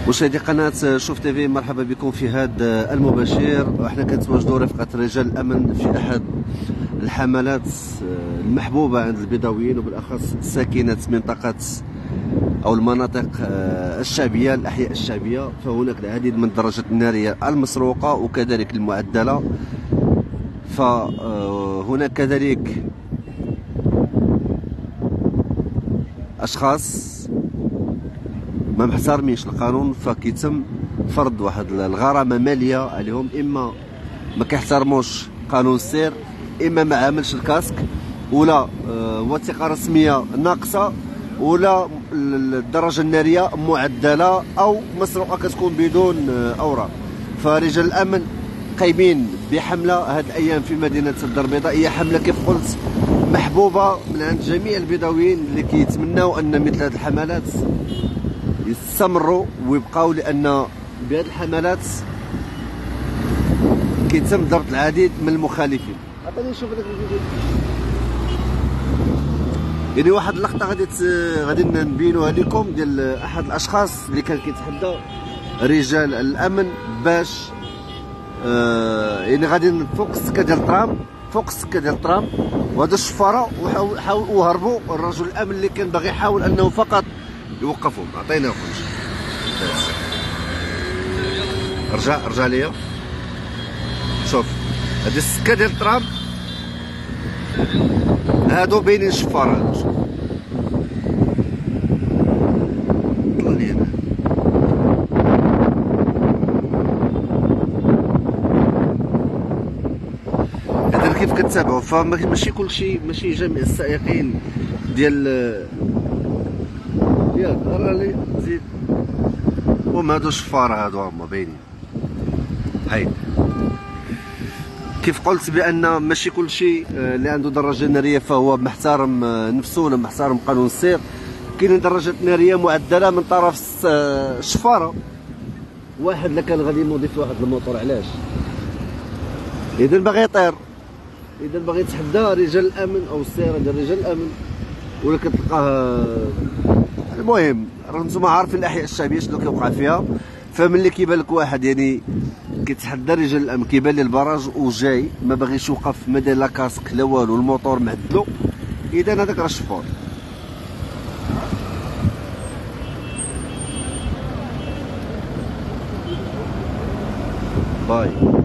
مشاهدي قناة شوف تيفي، مرحبا بكم في هذا المباشر. احنا كنتواجدوا رفقة رجال الأمن في أحد الحملات المحبوبة عند البيضاويين، وبالأخص ساكنة منطقة أو المناطق الشعبية، الأحياء الشعبية. فهناك العديد من الدراجات النارية المسروقة وكذلك المعدلة. فهناك كذلك أشخاص ما محترمينش القانون، فكيتم فرض واحد الغرامه ماليه عليهم. اما ما كيحترموش قانون السير، اما ما عاملش الكاسك، ولا وثيقه رسميه ناقصه، ولا الدرجه الناريه معدله او مسروقه كتكون بدون اوراق. فرجال الامن قايمين بحمله هذه الايام في مدينه الدار البيضاء. هي حمله كيف قلت محبوبه من عند جميع البيضاويين اللي كيتمناو ان مثل هذه الحملات يستمروا ويبقاو، لان بهذه الحملات كيتم ضرب العديد من المخالفين. عطيني نشوف هذاك الفيديو. يعني واحد اللقطه غادي نبينوها لكم ديال احد الاشخاص اللي كان كيتحدى رجال الامن باش يعني غادي فوق السكه ديال الترام، وهذا الشفاره وحاولوا هربوا الرجل الامن اللي كان باغي يحاول انه فقط يوقفهم. عطيناه خويا، رجع ليا. شوف هذه السكه ديال الترام، هادو باينين الشفار. هادو شوف طلع لي هنا. هذا كيف كتتابعوا. فماشي كلشي، ماشي جميع السائقين ديال ياك راني زيد. المهم هادو الشفار، هادو هما باينين. هايد كيف قلت بان ماشي كلشي اللي عنده دراجه ناريه فهو محترم نفسه ولا محترم قانون السير. كاينين دراجات ناريه معدله من طرف الشفاره. واحد اللي كان غادي ينوض في واحد الموطور، علاش؟ اذا باغي يطير، اذا باغي يتحدى رجال الامن او السياره ديال رجال الامن، ولا كتلقاه. المهم نتوما عارفين الاحياء الشعبيه شنو كيوقع فيها. فملي كيبان لك واحد يعني كيتحدى رجال الامن، كيبان لي البراج وجاي ما باغيش يوقف، ما داير لا كاسك لا والو، الموطور معدلو، اذا هذاك راه الشفور. باي.